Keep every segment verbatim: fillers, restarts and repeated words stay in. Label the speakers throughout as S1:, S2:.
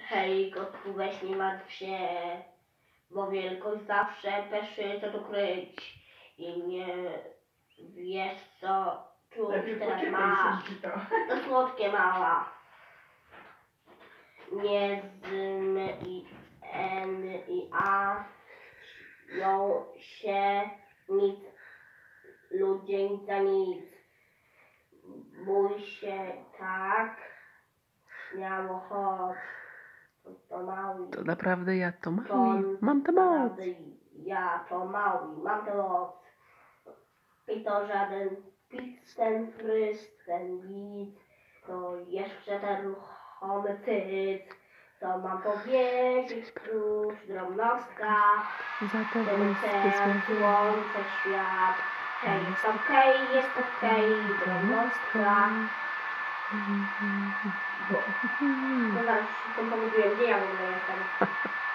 S1: Hej, kotku, weź nie martw się, bo wielkość zawsze peszy co tu kryć. I nie wiesz co czuć teraz masz. To słodkie mała. Nie z m i n i a ją się nic, ludzie nic za nic. Bój się tak, śmiało chodź. To mały.
S2: To naprawdę ja to mały.
S1: To
S2: Mam tę moc.
S1: naprawdę ja to mały. Mam tę moc. I to żaden pic, ten fryz, ten widz. To jeszcze ten ruchomy cyc. Co mam powiedzieć, prócz drobnostka.
S2: Za to
S1: Ten
S2: bliskie
S1: sen, słońce, świat. Hej, jest okej, okay, jest okej, okay, drobnostka. Bo, no zaraz się tym pogubiłem, gdzie ja w ogóle jestem?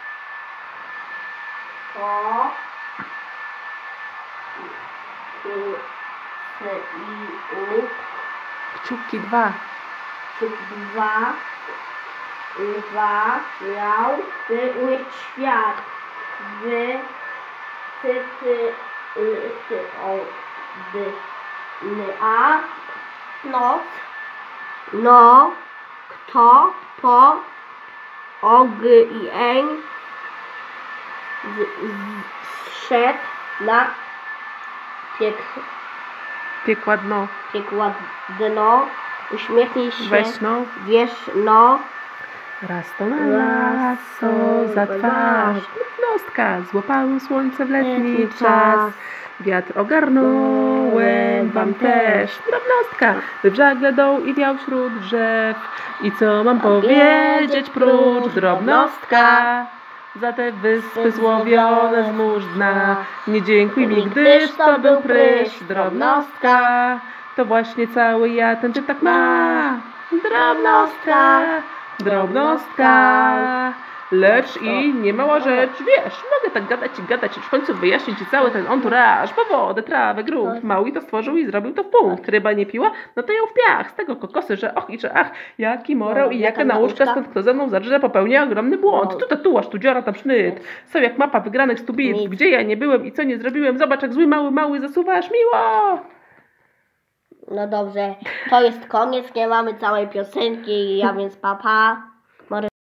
S1: To i i u
S2: Kciuki dwa.
S1: Kciuki dwa dwa miał były świat wy ty ty y, ty o dy ny a noc no kto po o g i eń zszedł na piek
S2: Piekła dno.
S1: piekła dno, uśmiechnij się,
S2: Weź no.
S1: wiesz no.
S2: Raz to na lasso za twarz. Drobnostka, złapałem słońce w letni czas. Wiatr ogarnąłem wam też. Drobnostka, wy w żagle doł i wiał wśród drzew. I co mam powiedzieć prócz drobnostka? Za te wyspy złowione z mórz dna. Nie dziękuj mi, gdyż to był prysz. Drobnostka, to właśnie cały ja, ten ty tak ma. Drobnostka, drobnostka. Lecz i nie mała rzecz, wiesz, mogę tak gadać i gadać i w końcu wyjaśnić ci cały ten anturaż, bo wodę, trawę, grunt, mały to stworzył i zrobił to w punkt. Ryba nie piła, no to ją w piach, z tego kokosy, że och i że ach, jaki morał i jaka nauczka, stąd kto ze mną zarze popełnia ogromny błąd. Tu tatuaż, tu dziura, tam sznyt, są jak mapa wygranych stu bitw, gdzie ja nie byłem i co nie zrobiłem, zobacz jak zły mały, mały zasuwasz miło.
S1: No dobrze, to jest koniec, nie mamy całej piosenki, ja więc papa.